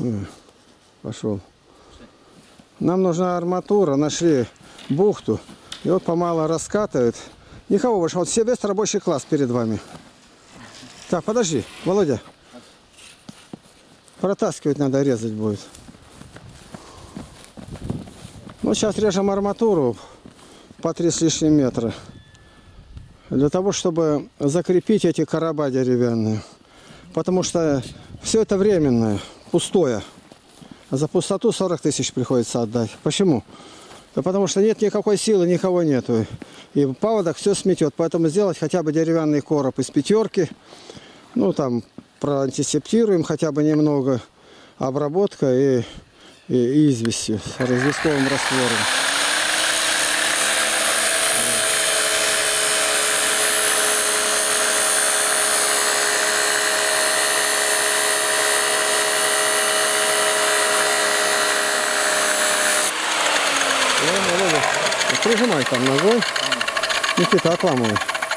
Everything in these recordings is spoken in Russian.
Пошел. Нам нужна арматура, нашли бухту. И вот помало раскатывают. Никого больше. Вот все весь рабочий класс перед вами. Так, подожди, Володя. Протаскивать надо, резать будет. Ну, сейчас режем арматуру по 3 с лишним метра. Для того, чтобы закрепить эти короба деревянные. Потому что все это временное, пустое. А за пустоту 40 тысяч приходится отдать. Почему? Да потому что нет никакой силы, никого нету. И паводок все сметет. Поэтому сделать хотя бы деревянный короб из 5. Ну, там, проантисептируем хотя бы немного. Обработка и известью с известковым раствором. Прижимай там ногой. Никита, отламывай.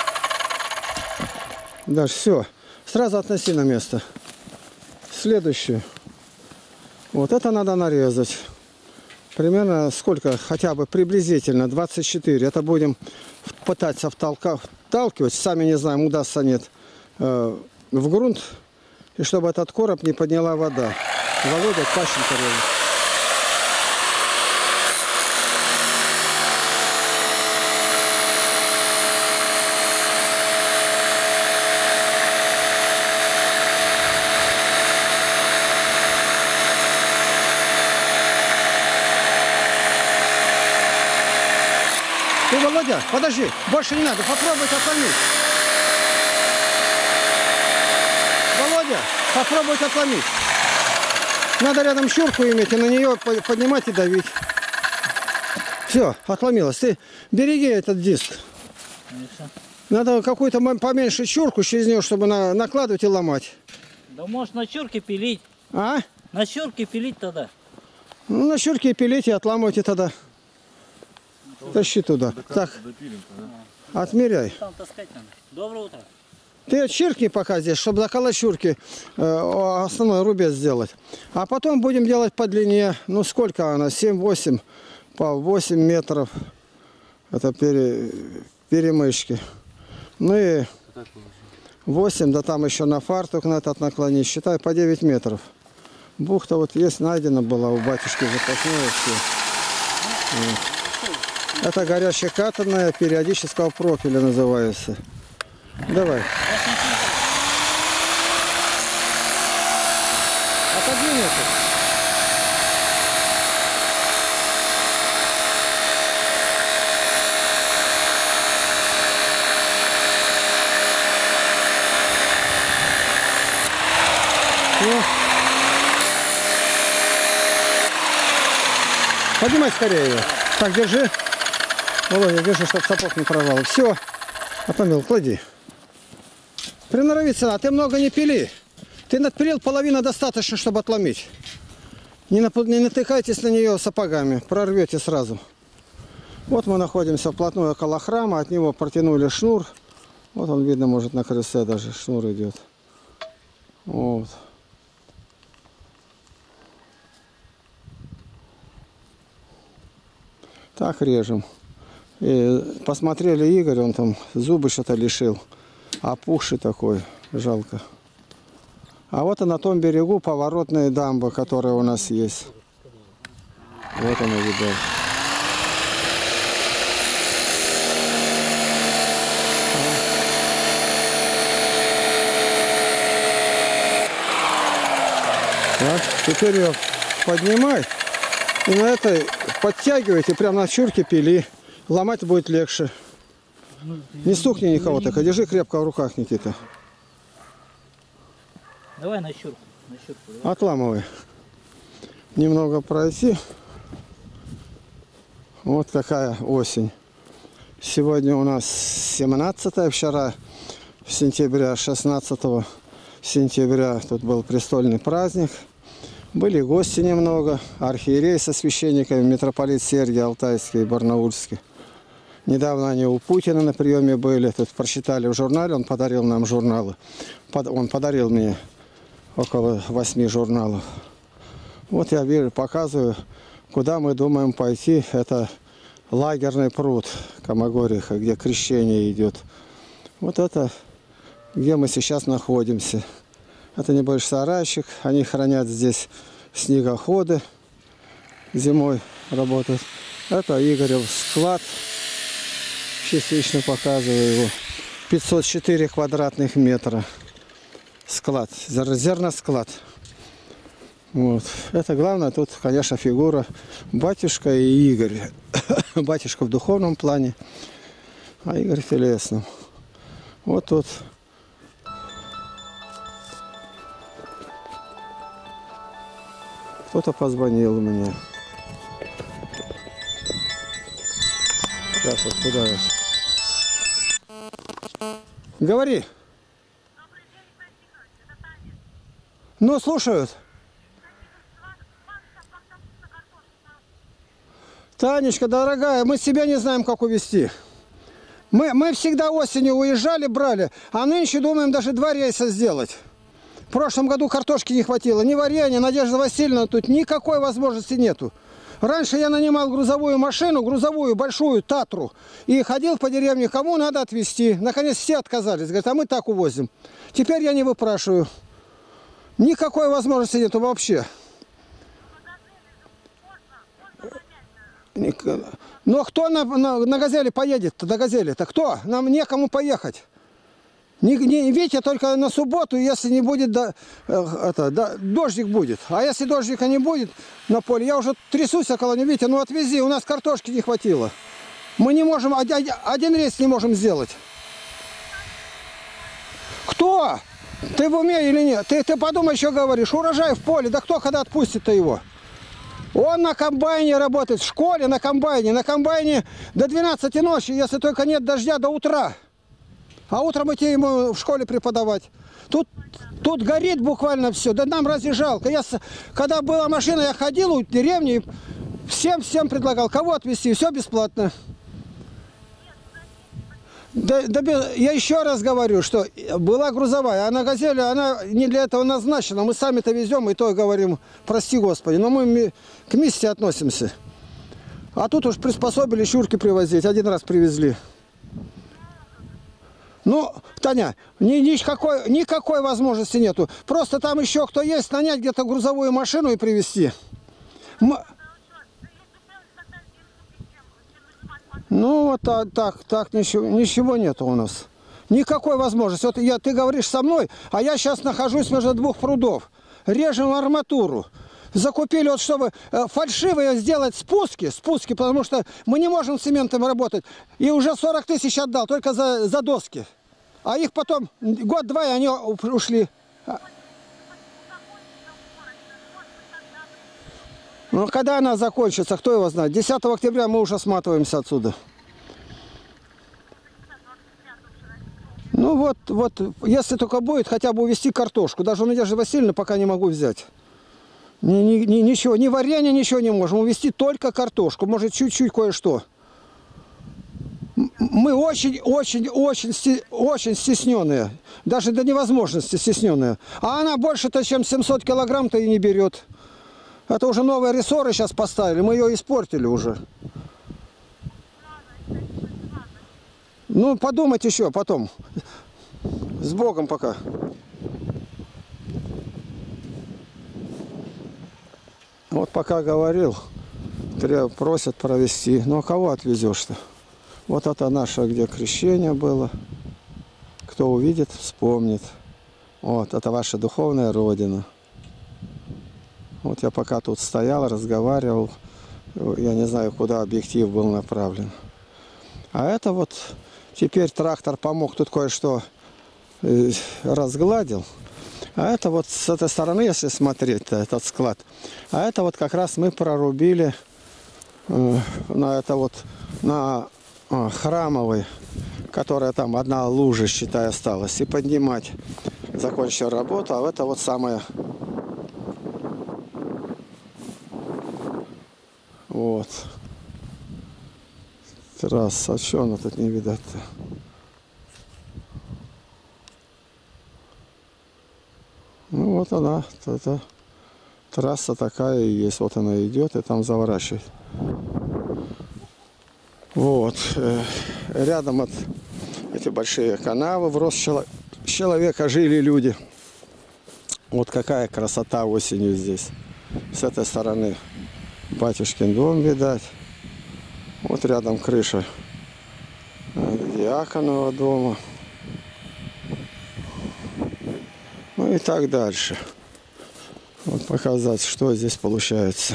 Дальше, все. Сразу относи на место. Следующее. Вот это надо нарезать. Примерно сколько? Хотя бы приблизительно 24. Это будем пытаться вталкивать. Сами не знаем, удастся нет. В грунт. И чтобы этот короб не подняла вода. Володя Пащенко режет. Ты, Володя, подожди, больше не надо, попробуйте отломить. Володя, попробуйте отломить. Надо рядом щурку иметь и на нее поднимать и давить. Все, отломилось. Ты береги этот диск. Конечно. Надо какую-то поменьше щурку через нее, чтобы накладывать и ломать. Да может на щурке пилить. А? На щурке пилить тогда. Ну, на щурке пилить и отламывайте тогда. Тащи туда. Так, отмеряй. Там таскать надо. Доброе утро. Ты отчеркни пока здесь, чтобы заколоть щурки, основной рубец сделать. А потом будем делать по длине, ну сколько она, 7-8, по 8 метров. Это перемычки. Ну и 8, да там еще на фартук на этот наклонить. Считай, по 9 метров. Бухта вот есть, найдена была у батюшки запасная. Это горячекатанная периодического профиля называется. Давай. Отодвинь это. Поднимай скорее ее. Так, держи. Володя, держи, чтобы сапог не прорвало. Все. Отломил, клади. Приноровиться надо. Ты много не пили. Ты надпилил, половина достаточно, чтобы отломить. Не натыкайтесь на нее сапогами. Прорвете сразу. Вот мы находимся вплотную около храма. От него протянули шнур. Вот он, видно, может, на крыльце даже шнур идет. Вот. Так режем. И посмотрели Игорь, он там зубы что-то лишил. Опухший такой, жалко. А вот и на том берегу поворотная дамба, которая у нас есть. Вот она, видать. Вот, теперь ее поднимай. И на этой подтягивайте, прям на щурке пили. Ломать будет легче. Не стукни никого так, а держи крепко в руках, Никита. Давай на щурку. Отламывай. Немного пройти. Вот такая осень. Сегодня у нас 17 вчера сентября, 16 сентября тут был престольный праздник. Были гости немного, архиерей со священниками, митрополит Сергий Алтайский и Барнаульский. Недавно они у Путина на приеме были, тут прочитали в журнале, он подарил нам журналы. Он подарил мне около 8 журналов. Вот я вижу, показываю, куда мы думаем пойти. Это лагерный пруд Комогориха, где крещение идет. Вот это, где мы сейчас находимся. Это небольшой сарайчик. Они хранят здесь снегоходы. Зимой работают. Это Игорев склад. Частично показываю его. 504 квадратных метра. Склад. Зерносклад. Вот. Это главное. Тут, конечно, фигура батюшка и Игорь. Батюшка в духовном плане, а Игорь в телесном. Вот тут. Кто-то позвонил мне. Так вот, куда я? Говори. Ну, слушают. Танечка, дорогая, мы себя не знаем, как увезти. Мы всегда осенью уезжали, брали, а нынче думаем даже 2 рейса сделать. В прошлом году картошки не хватило, ни варенья, Надежда Васильевна, тут никакой возможности нету. Раньше я нанимал грузовую машину, грузовую, большую, Татру, и ходил по деревне, кому надо отвезти. Наконец все отказались, говорят, а мы так увозим. Теперь я не выпрашиваю. Никакой возможности нету вообще. Но кто на «Газели» поедет-то, до «Газели»-то? Кто? Нам некому поехать. Видите, только на субботу, если не будет, дождик будет. А если дождика не будет на поле, я уже трясусь около него, видите, ну отвези, у нас картошки не хватило. Мы не можем, один рейс не можем сделать. Кто? Ты в уме или нет? Ты подумай, что говоришь. Урожай в поле, да кто когда отпустит-то его? Он на комбайне работает, в школе на комбайне до 12 ночи, если только нет дождя, до утра. А утром идти ему в школе преподавать. Тут горит буквально все, да нам разве жалко. Когда была машина, я ходил в деревне, всем предлагал, кого отвезти, все бесплатно. Я еще раз говорю, что была грузовая, а на «Газели» она не для этого назначена. Мы сами-то везем, и то говорим, прости Господи, но мы к миссии относимся. А тут уж приспособили щурки привозить, один раз привезли. Ну, Таня, никакой возможности нету. Просто там еще кто есть, нанять где-то грузовую машину и привезти. Ну, вот так ничего нету у нас. Никакой возможности. Вот ты говоришь со мной, а я сейчас нахожусь между 2 прудов. Режем арматуру. Закупили, вот чтобы фальшивые сделать спуски, потому что мы не можем с цементом работать. И уже 40 тысяч отдал только за доски. А их потом год-два, и они ушли. Ну, когда она закончится, кто его знает? 10 октября мы уже сматываемся отсюда. Ну вот, если только будет, хотя бы увезти картошку. Даже у Надежды Васильевны пока не могу взять. Ничего, ни варенья, ничего не можем. Увезти только картошку, может чуть-чуть кое-что. Мы очень стесненные. Даже до невозможности стесненные. А она больше-то, чем 700 килограмм-то и не берет. Это уже новые рессоры сейчас поставили, мы ее испортили уже. Ну, подумать еще потом. С Богом пока. Вот пока говорил, просят провести. Ну, а кого отвезешь-то? Вот это наше, где крещение было. Кто увидит, вспомнит. Вот, это ваша духовная родина. Вот я пока тут стоял, разговаривал, я не знаю, куда объектив был направлен. А это вот теперь трактор помог, тут кое-что разгладил. А это вот с этой стороны, если смотреть, этот склад, а это вот как раз мы прорубили на Храмовой, которая там одна лужа, считай, осталась, и поднимать. Закончил работу, а это вот самое. Вот. Трасса. А что она тут не видать-то? Ну вот она. Трасса такая и есть. Вот она идет и там заворачивает. Вот. Рядом эти большие канавы в рост человека жили люди. Вот какая красота осенью здесь. С этой стороны батюшкин дом, видать. Вот рядом крыша диаконова дома. Ну и так дальше. Вот показать, что здесь получается.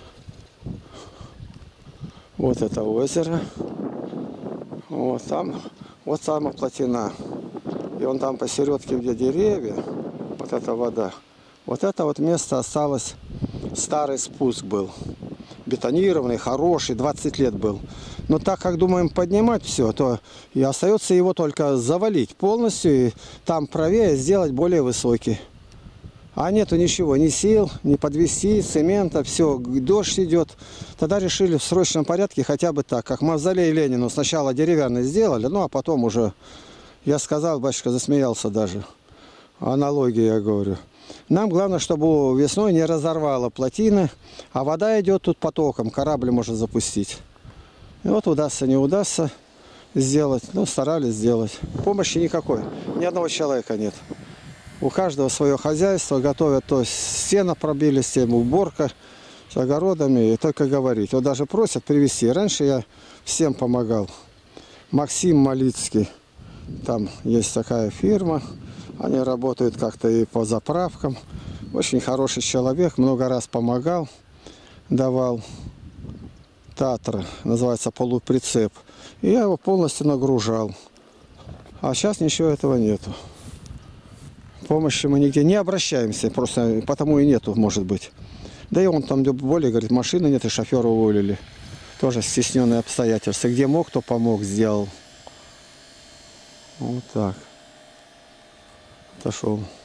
Вот это озеро. Вот там, вот сама плотина. И он там посередке, где деревья, вот эта вода. Вот это вот место осталось, старый спуск был. Бетонированный, хороший, 20 лет был. Но так как думаем поднимать все, то и остается его только завалить полностью и там правее сделать более высокий. А нету ничего, ни сил, ни подвести, цемента, все, дождь идет. Тогда решили в срочном порядке хотя бы так, как мавзолей Ленину. Сначала деревянный сделали, ну а потом уже, я сказал, батюшка засмеялся даже. Аналогия, я говорю. Нам главное, чтобы весной не разорвало плотины, а вода идет тут потоком, корабль может запустить. И вот удастся, не удастся сделать, ну старались сделать. Помощи никакой, ни одного человека нет. У каждого свое хозяйство, готовят, то сено пробили, с тем уборка, с огородами, и только говорить. Вот даже просят привезти. Раньше я всем помогал. Максим Малицкий, там есть такая фирма, они работают как-то и по заправкам. Очень хороший человек, много раз помогал, давал. Татра, называется полуприцеп. И я его полностью нагружал. А сейчас ничего этого нету. Помощи мы нигде не обращаемся, просто потому и нету, может быть. Да и он там более, говорит, машины нет, и шофера уволили. Тоже стесненные обстоятельства. Где мог, кто помог, сделал. Вот так. Отошел.